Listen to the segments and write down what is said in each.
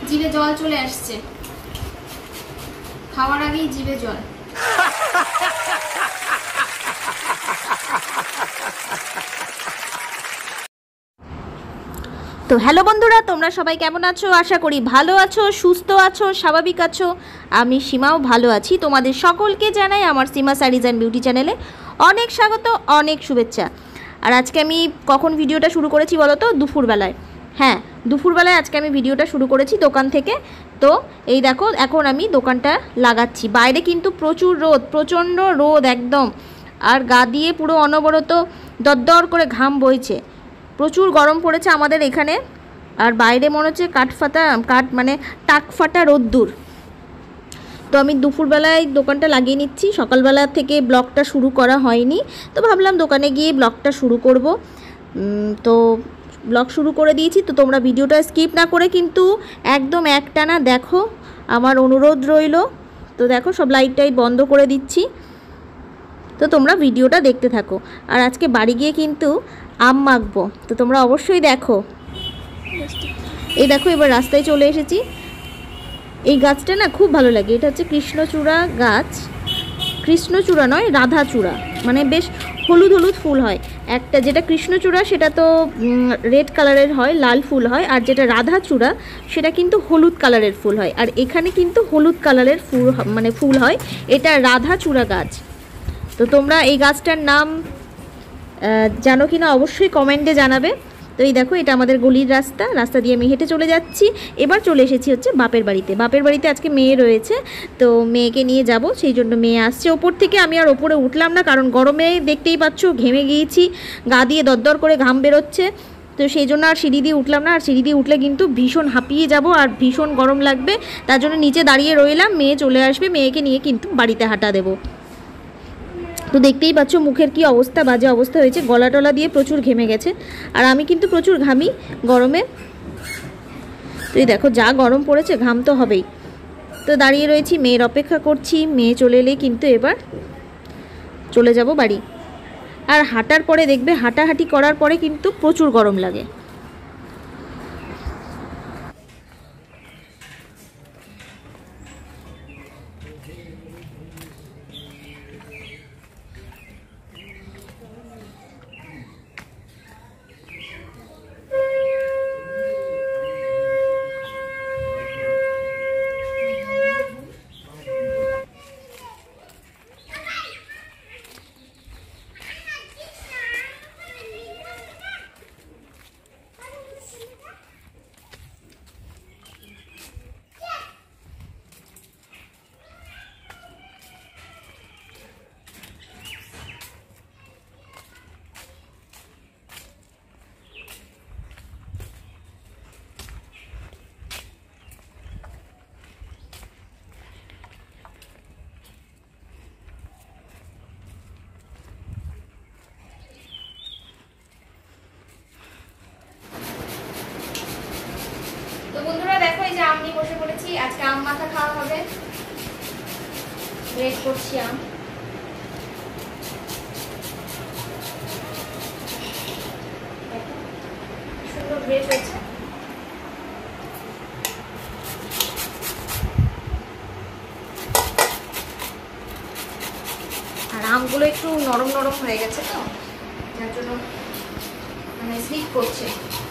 জিভে জল চলে আসছে, খাওয়ার আগেই জিভে জল। তো হ্যালো বন্ধুরা, তোমরা সবাই কেমন আছো? আশা করি ভালো আছো, সুস্থ আছো, স্বাভাবিক আছো। আমি সীমাও ভালো আছি। তোমাদের সকলকে জানাই আমার সীমা শাড়িজ অ্যান্ড বিউটি চ্যানেলে অনেক স্বাগত, অনেক শুভেচ্ছা। আর আজকে আমি কখন ভিডিওটা শুরু করেছি বলো তো? দুপুরবেলায়। হ্যাঁ, দুপুরবেলায় আজকে আমি ভিডিওটা শুরু করেছি দোকান থেকে। তো এই দেখো, এখন আমি দোকানটা লাগাচ্ছি। বাইরে কিন্তু প্রচুর রোদ, প্রচণ্ড রোদ একদম, আর গা দিয়ে পুরো অনবরত দরদর করে ঘাম বইছে। প্রচুর গরম পড়েছে আমাদের এখানে, আর বাইরে মনে হচ্ছে টাক ফাটা রোদ্দুর। তো আমি দুপুরবেলায় দোকানটা লাগিয়ে নিচ্ছি, সকালবেলা থেকে ব্লগটা শুরু করা হয়নি, তো ভাবলাম দোকানে গিয়ে ব্লগটা শুরু করব। তো ব্লগ শুরু করে দিয়েছি। তো তোমরা ভিডিওটা স্কিপ না করে কিন্তু একদম একটানা দেখো, আমার অনুরোধ রইল। তো দেখো, সব লাইট টাইট বন্ধ করে দিচ্ছি, তো তোমরা ভিডিওটা দেখতে থাকো। আর আজকে বাড়ি গিয়ে কিন্তু আম মাখবো, তো তোমরা অবশ্যই দেখো। এই দেখো, এবার রাস্তায় চলে এসেছি। এই গাছটা না খুব ভালো লাগে, এটা হচ্ছে কৃষ্ণচূড়া গাছ। কৃষ্ণচূড়া নয়, রাধাচূড়া, মানে বেশ হলুদ হলুদ ফুল হয়। একটা যেটা কৃষ্ণচূড়া সেটা তো রেড কালারের হয়, লাল ফুল হয়, আর যেটা রাধাচূড়া সেটা কিন্তু হলুদ কালারের ফুল হয়। আর এখানে কিন্তু হলুদ কালারের ফুল হয়, এটা রাধাচূড়া গাছ। তো তোমরা এই গাছটার নাম জানো কি না অবশ্যই কমেন্টে জানাবে। তো এই দেখো, এটা আমাদের গলির রাস্তা দিয়ে আমি হেঁটে চলে যাচ্ছি। এবার চলে এসেছি হচ্ছে বাপের বাড়িতে আজকে মেয়ে রয়েছে, তো মেয়েকে নিয়ে যাব, সেই জন্য মেয়ে আসছে ওপর থেকে। আমি আর ওপরে উঠলাম না, কারণ গরমে দেখতেই পাচ্ছ ঘেমে গিয়েছি, গা দিয়ে দরদর করে ঘাম বেরোচ্ছে। তো সেই জন্য আর সিঁড়ি দিয়ে উঠলাম না, আর সিঁড়ি দিয়ে উঠলে কিন্তু ভীষণ হাঁপিয়ে যাব আর ভীষণ গরম লাগবে। তার জন্য নিচে দাঁড়িয়ে রইলাম, মেয়ে চলে আসবে, মেয়েকে নিয়ে কিন্তু বাড়িতে হাঁটা দেবো। তো দেখতেই পাচ্ছ মুখের কি অবস্থা, বাজে অবস্থা হয়েছে, গলা টলা দিয়ে প্রচুর ঘেমে গেছে। আর আমি কিন্তু প্রচুর ঘামি গরমে। তো এই দেখো, যা গরম পড়েছে, ঘাম তো হবেই। তো দাঁড়িয়ে রয়েছি, মেয়ের অপেক্ষা করছি। মেয়ে চলে এলেই কিন্তু এবার চলে যাব বাড়ি। আর হাঁটার পরে দেখবে, হাঁটাহাঁটি করার পরে কিন্তু প্রচুর গরম লাগে। তো বন্ধুরা দেখো, এই যে আম নিয়ে বসে পড়েছি, আজকে আম মাখা খাওয়া হবে। গ্রেট করছি আম। সুন্দর গ্রেট হয়েছে। আর আমগুলো একটু নরম নরম হয়ে গেছে, তো যার জন্য মানে স্লিপ করছে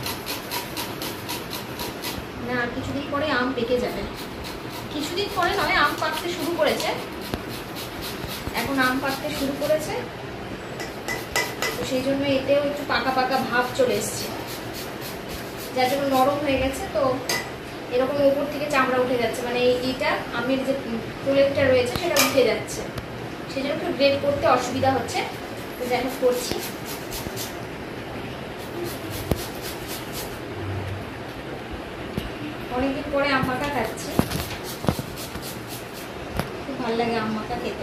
না। আর কিছুদিন পরে আম পেকে যাবে, কিছুদিন পরে নয়, আম পাকতে শুরু করেছে, এখন আম পাকতে শুরু করেছে। তো সেই জন্য এতেও একটু পাকা পাকা ভাব চলে এসছে, যার জন্য নরম হয়ে গেছে। তো এরকম উপর থেকে চামড়া উঠে যাচ্ছে, মানে এইটা আমের যে প্রলেপটা রয়েছে সেটা উঠে যাচ্ছে, সেই জন্য একটু গ্রেড করতে অসুবিধা হচ্ছে। তো যাই হোক করছি। অনেকদিন পরে আম মাখা খাচ্ছি, খুব ভালো লাগে আম মাখা খেতে।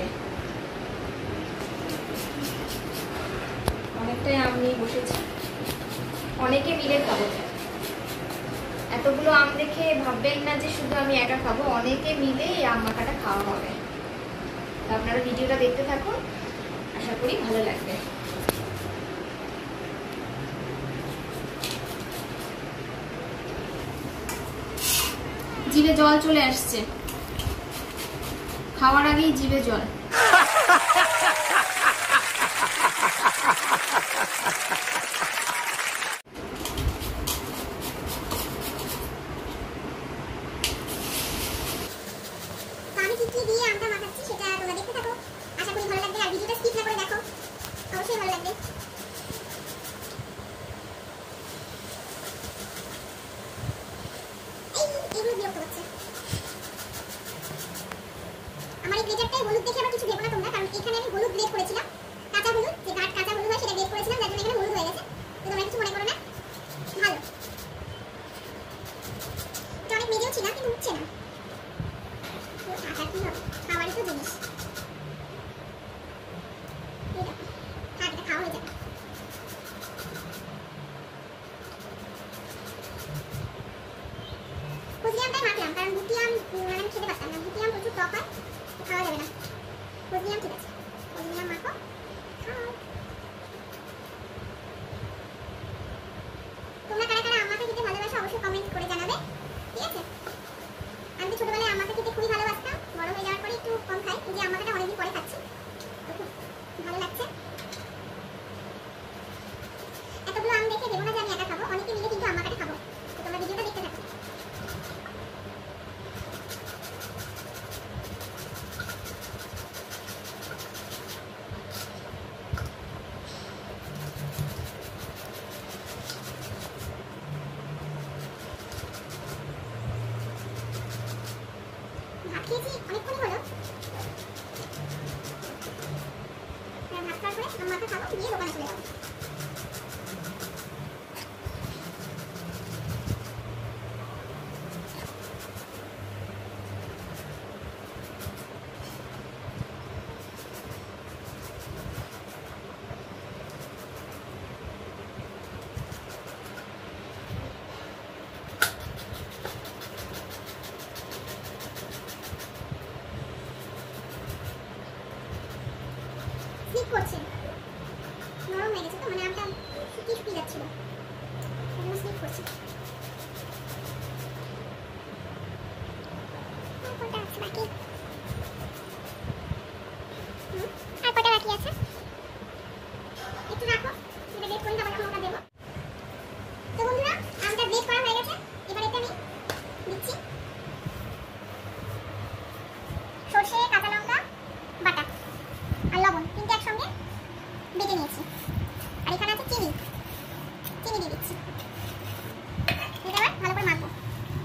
অনেকটাই আম নিয়ে বসেছি, অনেকে মিলে খাবো। এতগুলো আম দেখে ভাববেন না যে শুধু আমি একা খাবো, অনেকে মিলে এই আম মাখাটা খাওয়া হবে। তো আপনারা ভিডিওটা দেখতে থাকুন, আশা করি ভালো লাগবে। জিভে জল চলে আসছে, খাওয়ার আগেই জিভে জল। আমি কি দিয়ে আমটা মাখাচ্ছি সেটা তোমরা দেখতে থাকো, আশা করি ভালো লাগবে। আর ভিডিওটা স্কিপ না করে দেখো, অবশ্যই ভালো লাগবে। এইগুলো বিরক্ত হচ্ছে। আমার এই গ্রেটারটাই হলুদ দেখে আবার কিছু দেবো না তোমরা, কারণ এখানে আমি হলুদ গ্রেট করেছিলাম, কাঁচা হলুদ, যে গাঢ় কাঁচা হলুদ হয় সেটা গ্রেট করেছিলাম, যার জন্য এখানে হলুদ হয়ে গেছে। তো তোমরা কিছু মনে করো না, ভালো। এটা অনেক মেজেও ছিলাম কিন্তু উঠছে না। টাকা কি হবে, খাওয়ারই তো জিনিস। এটা খাওয়া হয়ে যাবে। ফজলি আমটাই মাখলাম, কারণ গুটি আম মানে আমি খেতে পারতাম না, গুটি আম প্রচুর টক হয়, খাওয়া যাবে না। ফজলি আম ঠিক আছে, ফজলি আম মাখো, খাও। তোমরা কারা কারা আম মাখা খেতে ভালোবাসো অবশ্যই কমেন্ট করে জানাবে, ঠিক আছে? আমি তো ছোটবেলায় আম মাখা খেতে খুবই ভালোবাসতাম, বড় হয়ে যাওয়ার পরে একটু কম খাই, কিন্তু আম মাখাটা অনেকদিন পরে খাচ্ছি, খুব ভালো লাগছে। এতগুলো আম দেখে দেবো না যে আমি একা খাবো, অনেকে মিলে কিন্তু আম মাখাটা খাবো। তো তোমরা ভিডিওটা দেখতে থাকো। ভাত খেয়েছি অনেকক্ষণ হলো, ভাত খাওয়ার পরে আম মাখা খাবো, দিয়ে দোকানে চলে যাবো। স্লিপ করছে, নরম হয়ে গেছে তো, মানে আমটা শুকিয়ে শুকিয়ে যাচ্ছিল, স্লিপ করছে। কোনটা আছে বাকি? আর কটা বাকি আছে? একটু রাখো, এটা বেক করে তারপর আমরা দেবো। তো বন্ধুরা, আমটা বেক করা হয়ে গেছে, এবার এটা আমি দিচ্ছি সরষে, কাঁচা লঙ্কা বাটা আর লবণ, তিনটে একসঙ্গে বেটে নিয়েছি। আর এখানে আছে চিনি, চিনি দিয়ে দিচ্ছি। এটা আবার ভালো করে মাখবো,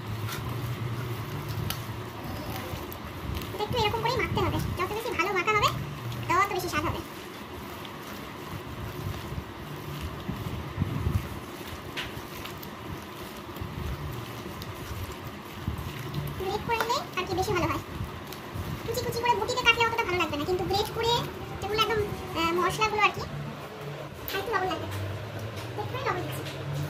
এটা একটু এরকম করেই মাখতে হবে, যত বেশি ভালো মাখা হবে তত বেশি স্বাদ হবে। গ্রেট করে নিলে আর কি বেশি ভালো হয়, কুচি কুচি করে বটিতে কাটলে অতটা ভালো লাগবে না, কিন্তু গ্রেট করে যেগুলো একদম মশলাগুলো আর কি, আর একটু লবণ লাগবে, গ্রেট করে লবণ দিচ্ছি।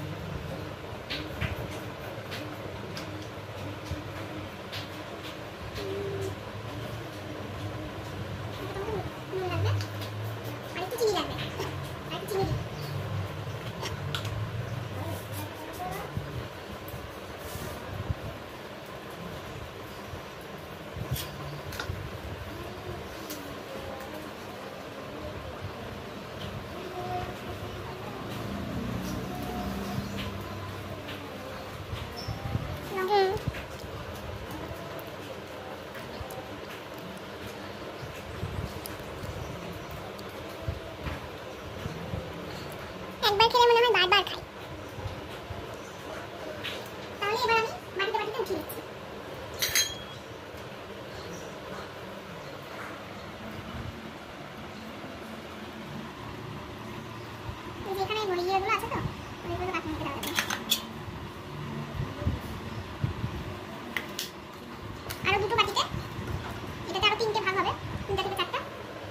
নুন লাগবে, আর একটু চিনি লাগবে, আর একটু চিনি দিই। একবার খেলে মনে হয় বারবার খাই। তাহলে এবার আমি মাটিতে মাটিতে উঠিয়ে দিচ্ছি। যেখানে গড়িয়েগুলো আছে তো ওইগুলো কাটে নিতে হবে। আরো দুটো বাটিতে, এটাতে আরো তিনটে ভাগ হবে, 3টা থেকে 4টা।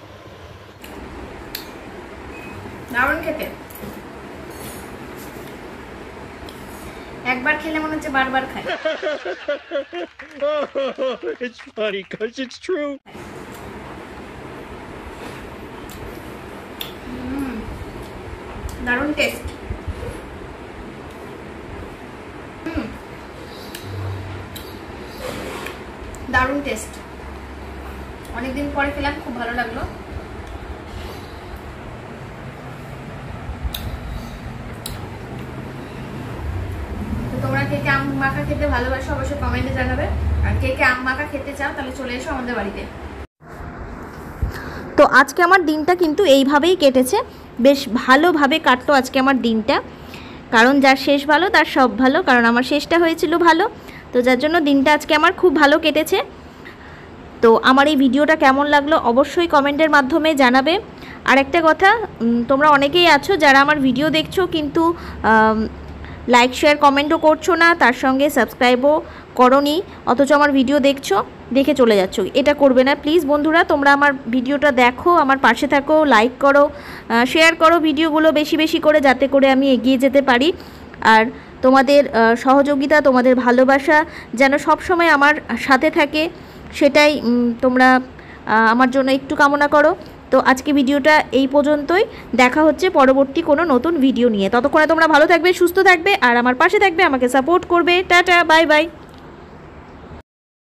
দারুণ খেতে, একবার খেলে মনে হচ্ছে বারবার খাই। It's funny because it's true. দারুণ টেস্ট। দারুণ টেস্ট, অনেকদিন পরে খেলাম, খুব ভালো লাগলো। তোমরা কে কে আম মাখা খেতে ভালোবাসো অবশ্যই কমেন্টে জানাবে, আর কে কে আম মাখা খেতে চাও তাহলে চলে এসো আমাদের বাড়িতে। তো আজকে আমার দিনটা কিন্তু এইভাবেই কেটেছে, বেশ ভালোভাবে কাটলো আজকে আমার দিনটা, কারণ যার শেষ ভালো তার সব ভালো, কারণ আমার শেষটা হয়েছিল ভালো, তো যার জন্য দিনটা আজকে আমার খুব ভালো কেটেছে। তো আমার এই ভিডিওটা কেমন লাগলো অবশ্যই কমেন্টের মাধ্যমে জানাবে। আর একটা কথা, তোমরা অনেকেই আছো যারা আমার ভিডিও দেখছো কিন্তু লাইক শেয়ার কমেন্টও করছো না, তার সঙ্গে সাবস্ক্রাইবও করোনি, অথচ আমার ভিডিও দেখছো, দেখে চলে যাচ্ছ। এটা করবে না প্লিজ বন্ধুরা, তোমরা আমার ভিডিওটা দেখো, আমার পাশে থাকো, লাইক করো, শেয়ার করো ভিডিওগুলো বেশি বেশি করে, যাতে করে আমি এগিয়ে যেতে পারি। আর তোমাদের সহযোগিতা, তোমাদের ভালোবাসা যেন সবসময় আমার সাথে থাকে, সেটাই তোমরা আমার জন্য একটু কামনা করো। তো আজকে ভিডিওটা এই পর্যন্তই, দেখা হচ্ছে পরবর্তী কোনো নতুন ভিডিও নিয়ে। ততক্ষণে তোমরা ভালো থাকবে, সুস্থ থাকবে, আর আমার পাশে থাকবে, আমাকে সাপোর্ট করবে। Tata, bye by.